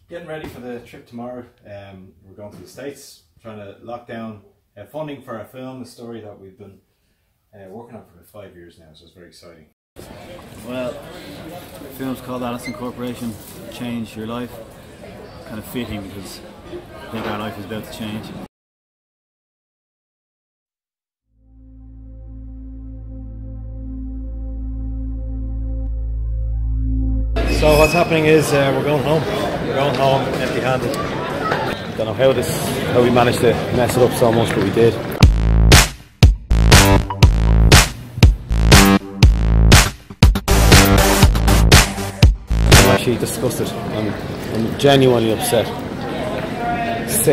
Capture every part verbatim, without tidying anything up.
Getting ready for the trip tomorrow. Um, we're going to the States, trying to lock down uh, funding for our film, a story that we've been uh, working on for five years now, so it's very exciting. Well, the film's called Allison Corporation, Change Your Life. Kind of fitting because I think our life is about to change. So what's happening is uh, we're going home. We're going home empty-handed. Don't know how this, how we managed to mess it up so much, but we did. I'm actually disgusted. I'm, I'm genuinely upset. Sick.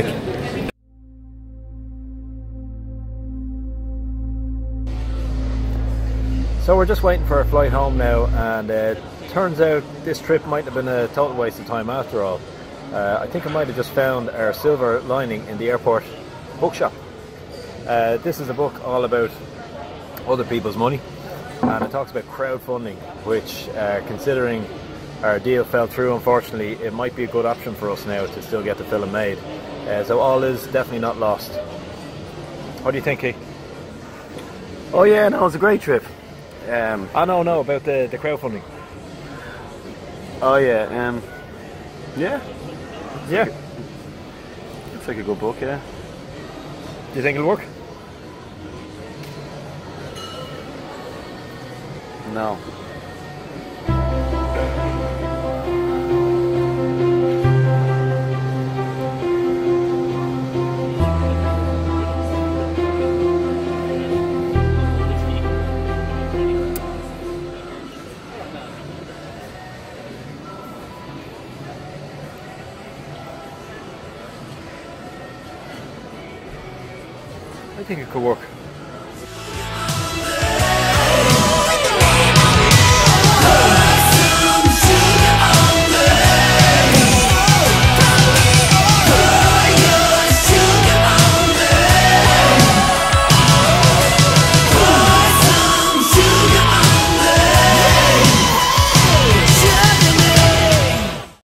So we're just waiting for our flight home now, and uh, turns out this trip might have been a total waste of time after all. Uh, I think I might have just found our silver lining in the airport bookshop. Uh, this is a book all about other people's money, and it talks about crowdfunding, which uh, considering our deal fell through, unfortunately, it might be a good option for us now to still get the film made. Uh, so all is definitely not lost. What do you think, Keith? Oh yeah, no, it was a great trip. Um, I don't know about the, the crowdfunding. oh yeah, um, yeah, Yeah. it's like a good book, yeah. Do you think it'll work? No. I think it could work.